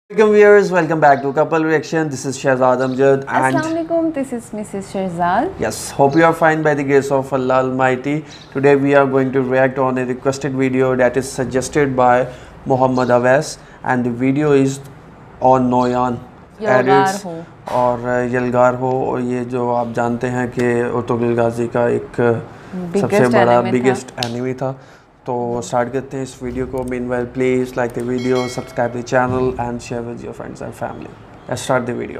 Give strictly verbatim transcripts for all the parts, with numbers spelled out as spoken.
Welcome viewers, welcome back to Couple Reaction. This is Shehzad Amjad and Assalamualaikum, this is Missus Shehzad. Yes, hope you are fine by the grace of Allah Almighty. Today we are going to react on a requested video that is suggested by Muhammad Awais and the video is on Noyan edits और यलगार हो और ये जो आप जानते हैं कि Ertugrul गाजी का एक सबसे बड़ा बिगेस्ट एनिमी था। तो स्टार्ट करते हैं इस वीडियो को। Meanwhile please like the video, subscribe the channel and share with your friends and family. Let's start the video.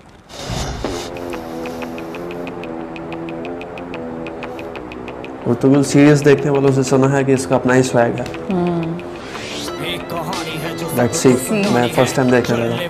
Ertugrul series देखने वालों से सुना है कि इसका अपना ही स्वैग है। लेट्स सी, मैं फर्स्ट टाइम देखने लगा।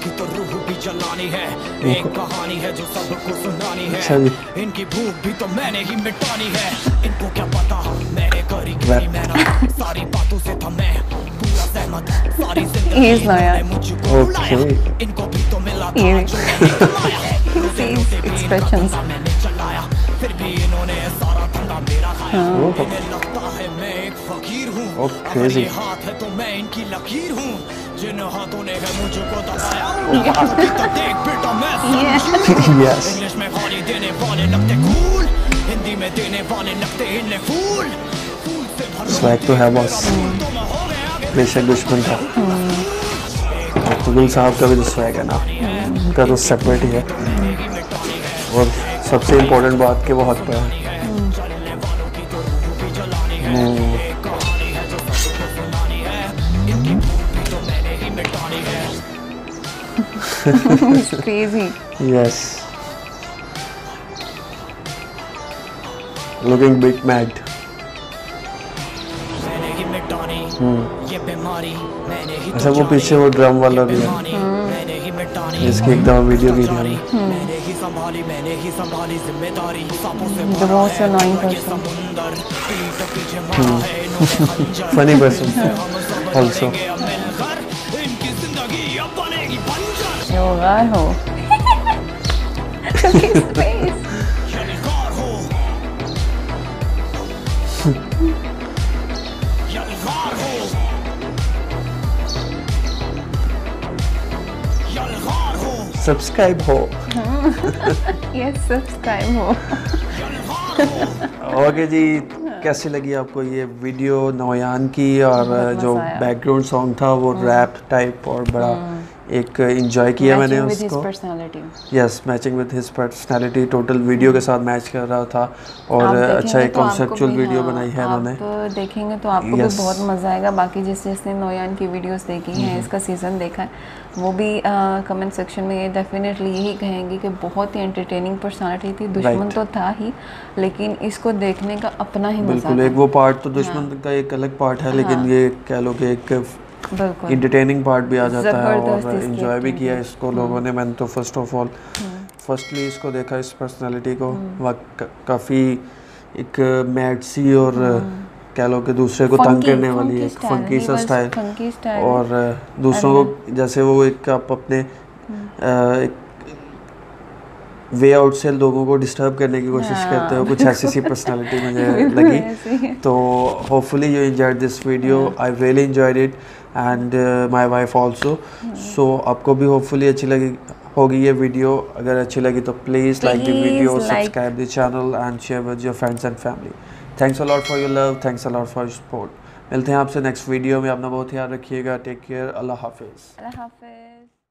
एक कहानी है जो सबको सुनानी है, इनकी भूख भी तो मैंने ही मिटानी है, इनको क्या पता मैंने करी की मेहनत, सारी बातों से था मैं पूरा सहमत, सारी जिंदगी मैंने मुझको बुलाया, इनको भी तो मिला था जो एक्सप्रेशंस मैंने चलाया, फिर भी इन्होंने सारा धंधा मेरा खाया, इन्हें लगता है मैं एक फकीर हूँ, अगर ये हाथ है तो मैं इनकी लकीर हूँ, जिन हाथों ने है मुझको दबाया, तो देख बेटा मैं समझूं, इंग्लिश में गाली देने वाले लगते कूल, हिंदी में देने वाले लगते इन्हें फूल, स्वैग तो है बॉस, बेशक दुश्मन था। अर्तुगरुल साहब का भी जो स्वैग है ना, उनका तो सेपरेट ही है और सबसे इम्पोर्टेंट बात कि वो हक पे है। It's crazy. Yes. Looking bit mad. अच्छा वो पीछे वो ड्रम वाला भी है, इसकी एक दफा वीडियो भी थी। The most annoying person. Funny person also. यलगार हो। Look his face. सब्सक्राइब हो। Yes, सब्सक्राइब हो। ओके जी, कैसी लगी आपको ये वीडियो नोयान की? और जो बैकग्राउंड सॉन्ग था वो रैप टाइप और बड़ा एक एंजॉय किया मैंने उसको। Yes, matching with his personality, total video के साथ मैच कर रहा था और अच्छा एक कॉन्सेप्चुअल वीडियो बनाई है उन्होंने। आप देखेंगे तो आपको yes. भी बहुत मज़ा आएगा। बाकी जिस जिसने नोयान की वीडियोस देखी हैं, इसका सीज़न देखा है, वो भी कमेंट सेक्शन में ये डेफिनेटली यही कहेंगे कि बहुत ही एंटरटेनिंग पर्सनालिटी थी। दुश्मन तो था ही, लेकिन इसको देखने का अपना ही मज़ा था। एक वो पार्ट तो दुश्मन का एक अलग पार्ट है, लेकिन ये कह लो कि एक इंटरटेनिंग पार्ट भी आ जाता है और एंजॉय भी किया इसको लोगों ने। मैंने तो फर्स्ट ऑफ ऑल फर्स्टली इसको देखा, इस पर्सनालिटी को, काफ़ी एक मैड सी और कह लो कि दूसरे को तंग करने वाली एक फंकी सा स्टाइल, और दूसरों को जैसे वो एक आप अपने एक वे आउट से लोगों को डिस्टर्ब करने की कोशिश करते हो, कुछ ऐसी सी पर्सनालिटी मुझे लगी। तो hopefully you enjoyed this video, I really enjoyed it and my wife also. So आपको भी होपफुली अच्छी लगी होगी ये वीडियो। अगर अच्छी लगी तो please like the video, subscribe the channel and share with your friends and family. Thanks a lot for your love, thanks a lot for your support. मिलते हैं आपसे नेक्स्ट वीडियो में। अपना बहुत ख्याल रखिएगा। Take care. अल्लाह हाफिज़। अल्लाह हाफिज़।